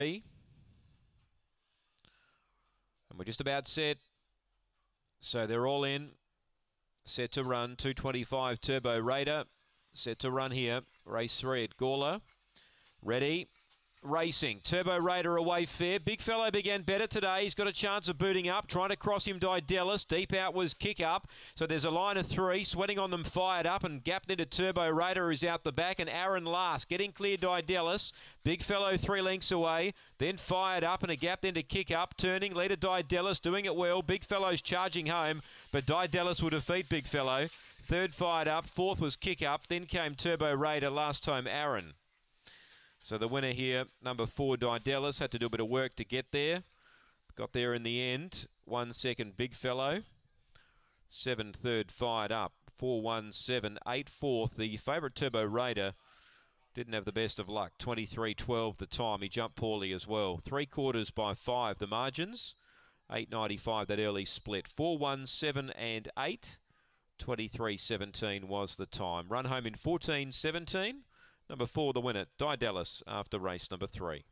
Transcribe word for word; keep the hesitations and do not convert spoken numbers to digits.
And we're just about set. So they're all in. Set to run. two twenty-five Turbo Raider. Set to run here. Race three at Gawler. Ready. Racing. Turbo Raider away fair. Big Fellow began better today. He's got a chance of booting up. Trying to cross him, Didelis. Deep out was Kick Up. So there's a line of three. Sweating on them, fired up and gapped into Turbo Raider, who's out the back. And Aaron last. Getting clear, Didelis. Big Fellow three lengths away. Then fired up and a gap into Kick Up. Turning. Leader Didelis doing it well. Big Fellow's charging home. But Didelis will defeat Big Fellow. Third fired up. Fourth was Kick Up. Then came Turbo Raider. Last time Aaron. So the winner here, number four, Didelis, had to do a bit of work to get there. Got there in the end. One second, Big Fellow. Seven third, fired up. Four one seven. Eight fourth. The favourite Turbo Raider didn't have the best of luck. twenty-three twelve the time. He jumped poorly as well. Three quarters by five the margins. eight ninety-five that early split. Four one seven and eight. twenty-three seventeen was the time. Run home in fourteen seventeen. Number four, the winner, Didelis, after race number three.